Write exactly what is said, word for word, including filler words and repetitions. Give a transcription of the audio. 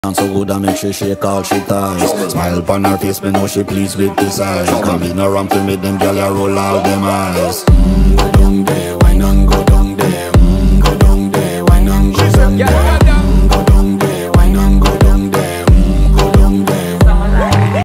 And so good I make she shake all she ties. Smile upon her face, me know she pleased with this eyes. Come in around to make them gyal a roll out them eyes. Mm, we don't dare.